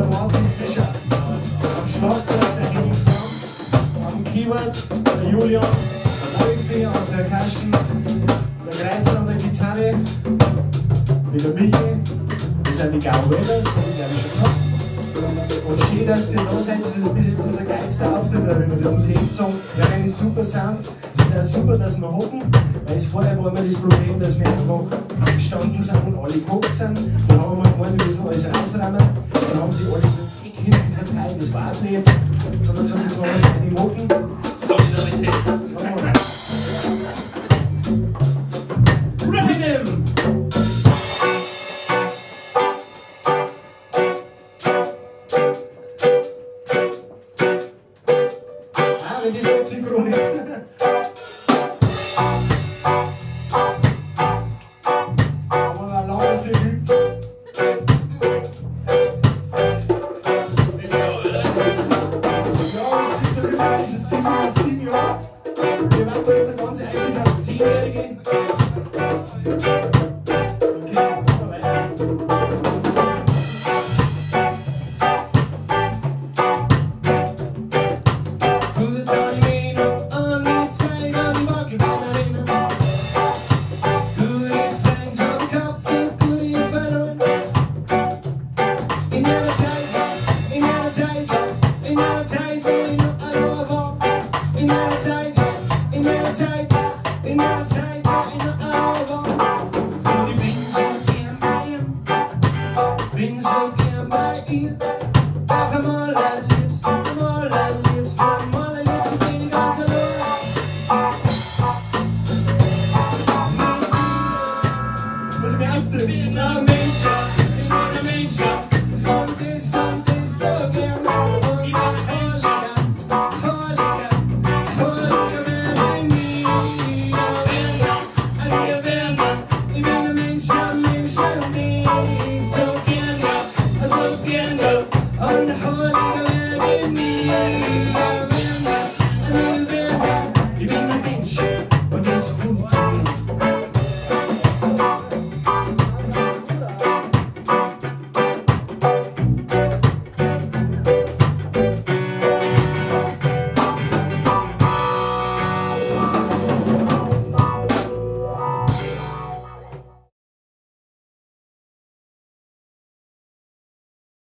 der Martin Fischer. Am Schlagzeug der Henning Frank. Am Keyboard der Julian. Der Wolfi an der Percussion. Der Kreizer an der Gitarre. Mit der Michi. Das sind die Gauwellers, die glaube ich schon gesagt. Und schön, dass ihr da seid. Das ist bis jetzt unser geilster Auftritt, wenn wir das Museum sagen. Wir haben einen super Sound. Es ist auch super, dass wir hocken. Weil vorher war immer das Problem, dass wir einfach gestanden sind und alle gehockt sind. Dann haben wir mal gemeint, wir müssen alles rausräumen. Dann haben sie alles so ins Eck hinten verteilt. Das war auch nicht. Sondern gesagt, jetzt machen wir es rein im Hocken. Solidarität. Rhythm! Wenn das nicht synchron ist. Aber wir lange verübt. Ja, es gibt so über 7 Jahre. Wir warten jetzt ganz eigentlich aufs 10-Jährige. Okay, machen wir weiter. Was im ersten? In einer Mensch, und das und